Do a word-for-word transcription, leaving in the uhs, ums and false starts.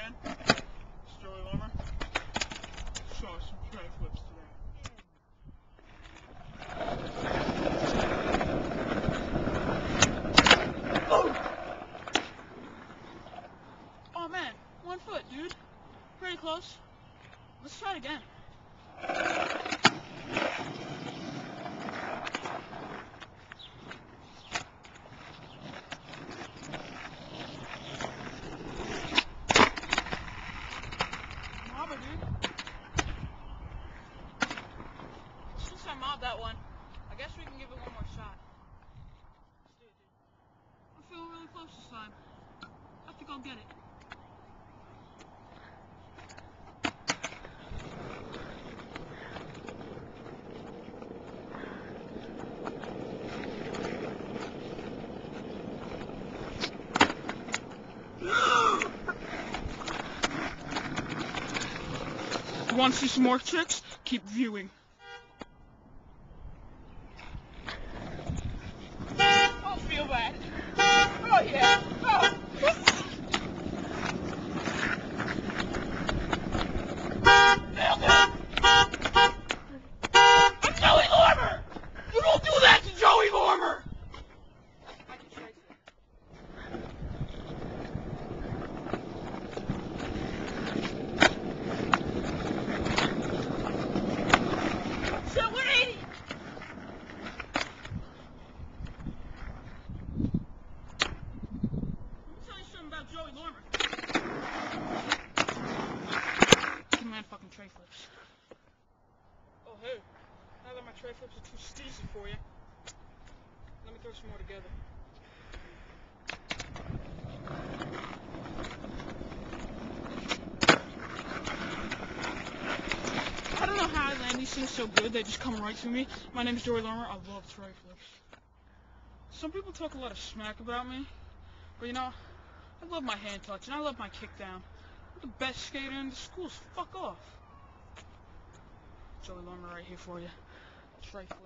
again. It's Joey Lorimer. Show us some tray flips today. Oh! Oh man, one foot, dude. Pretty close. Let's try it again. Since I mobbed that one, I guess we can give it one more shot. Let's do it, dude. I'm feeling really close this time. I think I'll get it. Want to see some more tricks? Keep viewing. Don't feel bad. Oh yeah. Oh. I'm Joey Lorimer! You don't do that to Joey Lorimer! I can trace it. one eighty! Let me tell you something about Joey Lorimer. Good man fucking tray flips. Oh hey, now that my tray flips are too steezy for you, let me throw some more together. I don't know how I land these things so good, they just come right to me. My name is Joey Lorimer, I love tray flips. Some people talk a lot of smack about me, but you know, I love my hand touch and I love my kick down. I'm the best skater in the schools, fuck off. Joey Lorimer right here for you. Tray flip.